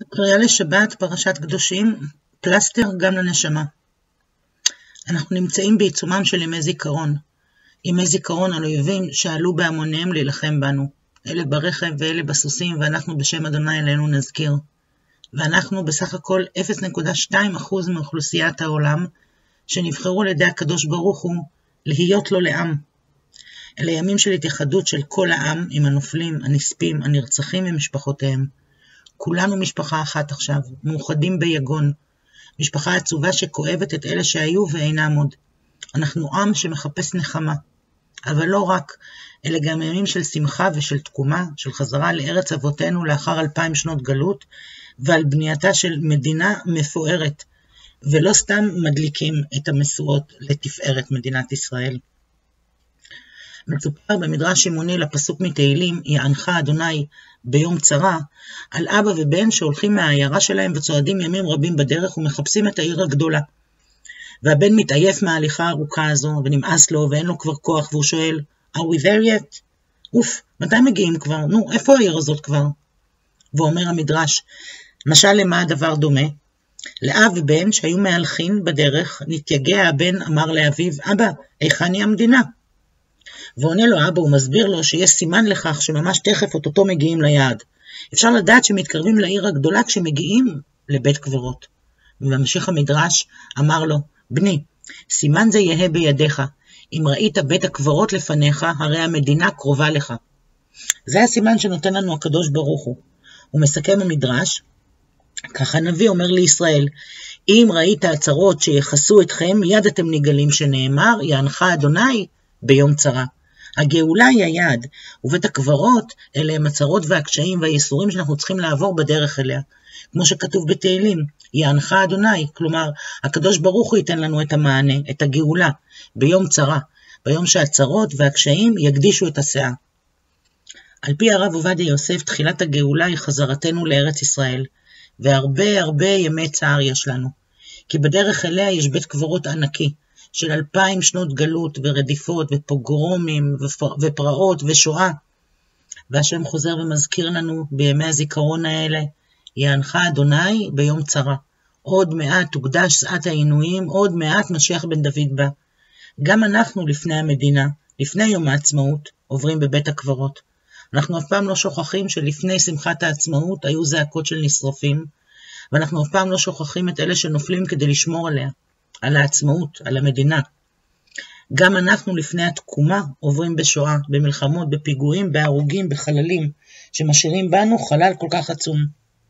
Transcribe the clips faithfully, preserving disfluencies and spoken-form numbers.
קריאה לשבת, פרשת קדושים, פלסטר גם לנשמה. אנחנו נמצאים בעיצומם של ימי זיכרון. ימי זיכרון על אויבים שעלו בהמוניהם להילחם בנו. אלה ברכב ואלה בסוסים, ואנחנו בשם אדוני אלינו נזכיר. ואנחנו בסך הכל אפס נקודה שתיים אחוז מאוכלוסיית העולם, שנבחרו על ידי הקדוש ברוך הוא להיות לו לעם. אלה ימים של התייחדות של כל העם עם הנופלים, הנספים, הנרצחים ומשפחותיהם. כולנו משפחה אחת עכשיו, מאוחדים ביגון. משפחה עצובה שכואבת את אלה שהיו ואינם עוד. אנחנו עם שמחפש נחמה. אבל לא רק, אלה גם ימים של שמחה ושל תקומה, של חזרה לארץ אבותינו לאחר אלפיים שנות גלות, ועל בנייתה של מדינה מפוארת, ולא סתם מדליקים את המשואות לתפארת מדינת ישראל. מסופר במדרש שמעוני לפסוק מתהילים, יענך אדוני ביום צרה, על אבא ובן שהולכים מהעיירה שלהם וצועדים ימים רבים בדרך ומחפשים את העיר הגדולה. והבן מתעייף מההליכה הארוכה הזו ונמאס לו ואין לו כבר כוח, והוא שואל, are we there yet? אוף, מתי מגיעים כבר? נו, איפה העיר הזאת כבר? ואומר המדרש, משל למה הדבר דומה? לאב ובן שהיו מהלכים בדרך, נתייגע הבן אמר לאביו, אבא, היכן היא המדינה? ועונה לו אבא, הוא מסביר לו שיש סימן לכך שממש תכף אותו מגיעים ליעד. אפשר לדעת שמתקרבים לעיר הגדולה כשמגיעים לבית קברות. וממשיך המדרש אמר לו, בני, סימן זה יהיה בידיך. אם ראית בית הקברות לפניך, הרי המדינה קרובה לך. זה הסימן שנותן לנו הקדוש ברוך הוא. הוא מסכם המדרש, ככה הנביא אומר לישראל, אם ראית הצרות שיחסו אתכם, מיד אתם נגלים שנאמר, יענך אדוני ביום צרה. הגאולה היא היעד, ובית הקברות אלה הם הצרות והקשיים והייסורים שאנחנו צריכים לעבור בדרך אליה. כמו שכתוב בתהילים, יענך אדוני, כלומר, הקדוש ברוך הוא ייתן לנו את המענה, את הגאולה, ביום צרה, ביום שהצרות והקשיים יקדישו את הסאה. על פי הרב עובדיה יוסף, תחילת הגאולה היא חזרתנו לארץ ישראל, והרבה הרבה ימי צער יש לנו, כי בדרך אליה יש בית קברות ענקי, של אלפיים שנות גלות ורדיפות ופוגרומים ופרעות ושואה. והשם חוזר ומזכיר לנו בימי הזיכרון האלה, יענך אדוני ביום צרה. עוד מעט תוקדש שעת העינויים, עוד מעט משיח בן דוד בא. גם אנחנו לפני המדינה, לפני יום העצמאות, עוברים בבית הקברות. אנחנו אף פעם לא שוכחים שלפני שמחת העצמאות היו זעקות של נשרפים, ואנחנו אף פעם לא שוכחים את אלה שנופלים כדי לשמור עליה. על העצמאות, על המדינה. גם אנחנו לפני התקומה עוברים בשואה, במלחמות, בפיגועים, בהרוגים, בחללים, שמשאירים בנו חלל כל כך עצום.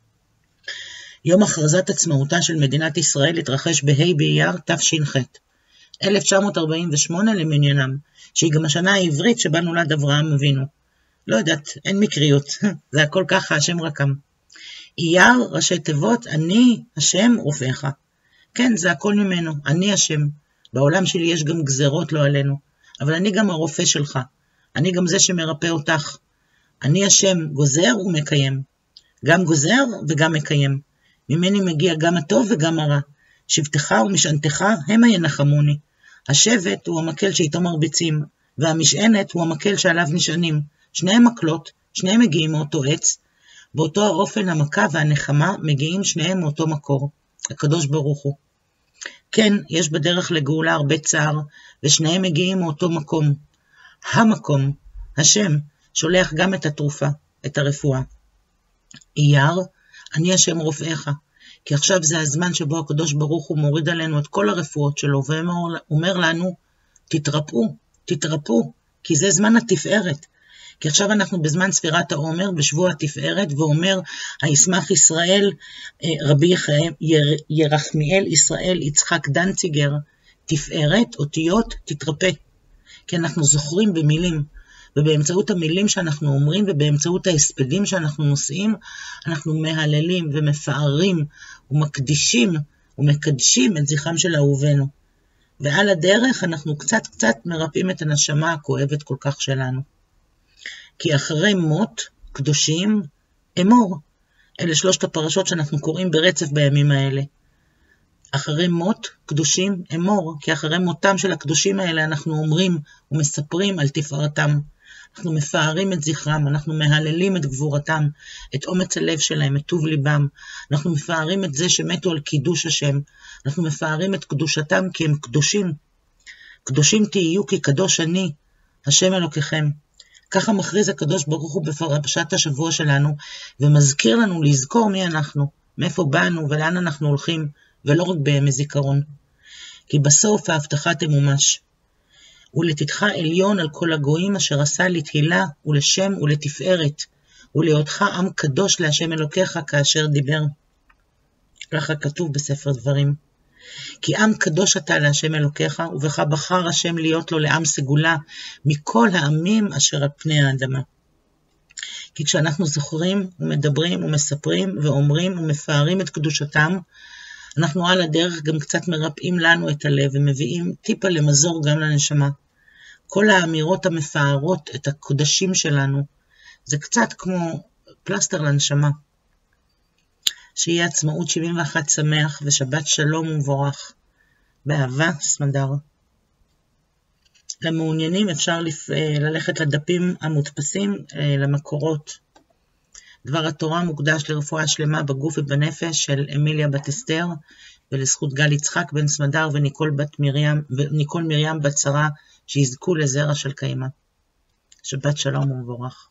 יום הכרזת עצמאותה של מדינת ישראל התרחש בה' באייר תש"ח, אלף תשע מאות ארבעים ושמונה למניינם, שהיא גם השנה העברית שבה נולד אברהם אבינו. לא יודעת, אין מקריות, זה הכל ככה, השם רקם. אייר, ראשי תיבות, אני, השם, רופאך. כן, זה הכל ממנו, אני השם. בעולם שלי יש גם גזרות לא עלינו, אבל אני גם הרופא שלך. אני גם זה שמרפא אותך. אני השם, גוזר ומקיים. גם גוזר וגם מקיים. ממני מגיע גם הטוב וגם הרע. שבטך ומשענתך המה ינחמוני. השבט הוא המקל שאיתו מרביצים, והמשענת הוא המקל שעליו נשענים. שניהם מקלות, שניהם מגיעים מאותו עץ. באותו האופן המכה והנחמה מגיעים שניהם מאותו מקור. הקדוש ברוך הוא. כן, יש בדרך לגאולה הרבה צער, ושניהם מגיעים מאותו מקום. המקום, השם, שולח גם את התרופה, את הרפואה. אייר, אני השם רופאיך, כי עכשיו זה הזמן שבו הקדוש ברוך הוא מוריד עלינו את כל הרפואות שלו, ואומר לנו, תתרפאו, תתרפאו, כי זה זמן התפארת. כי עכשיו אנחנו בזמן ספירת העומר, בשבוע התפארת, ואומר, הישמח ישראל, רבי ירחמיאל ישראל יצחק דנציגר, תפארת, אותיות, תתרפא. כי אנחנו זוכרים במילים, ובאמצעות המילים שאנחנו אומרים, ובאמצעות ההספדים שאנחנו נושאים, אנחנו מהללים ומפארים, ומקדישים, ומקדשים את זכרם של אהובינו. ועל הדרך אנחנו קצת קצת מרפאים את הנשמה הכואבת כל כך שלנו. כי אחרי מות, קדושים, אמור. אלה שלושת הפרשות שאנחנו קוראים ברצף בימים האלה. אחרי מות, קדושים, אמור. כי אחרי מותם של הקדושים האלה אנחנו אומרים ומספרים על תפארתם. אנחנו מפארים את זכרם, אנחנו מהללים את גבורתם, את אומץ הלב שלהם, את טוב ליבם, אנחנו מפארים את זה שמתו על קידוש השם, אנחנו מפארים את קדושתם כי הם קדושים, קדושים תהיו כי קדוש אני, השם אלוקיכם. ככה מכריז הקדוש ברוך הוא בפרשת השבוע שלנו, ומזכיר לנו לזכור מי אנחנו, מאיפה באנו ולאן אנחנו הולכים, ולא רק בימי זיכרון. כי בסוף ההבטחה תמומש. ולתתך עליון על כל הגויים אשר עשה לתהילה ולשם ולתפארת, ולהיותך עם קדוש להשם אלוקיך כאשר דיבר. ככה כתוב בספר דברים. כי עם קדוש אתה להשם אלוקיך, ובך בחר השם להיות לו לעם סגולה מכל העמים אשר על פני האדמה. כי כשאנחנו זוכרים ומדברים ומספרים ואומרים ומפארים את קדושתם, אנחנו על הדרך גם קצת מרפאים לנו את הלב ומביאים טיפה למזור גם לנשמה. כל האמירות המפארות את הקודשים שלנו, זה קצת כמו פלסטר לנשמה. שיהיה עצמאות שבעים ואחת שמח ושבת שלום ומבורך. באהבה, סמדר. למעוניינים אפשר ללכת לדפים המודפסים, למקורות. דבר התורה מוקדש לרפואה שלמה בגוף ובנפש של אמיליה בת אסתר, ולזכות גל יצחק בן סמדר וניקול בת מרים, וניקול מרים בת שרה, שיזכו לזרע של קיימה. שבת שלום ומבורך.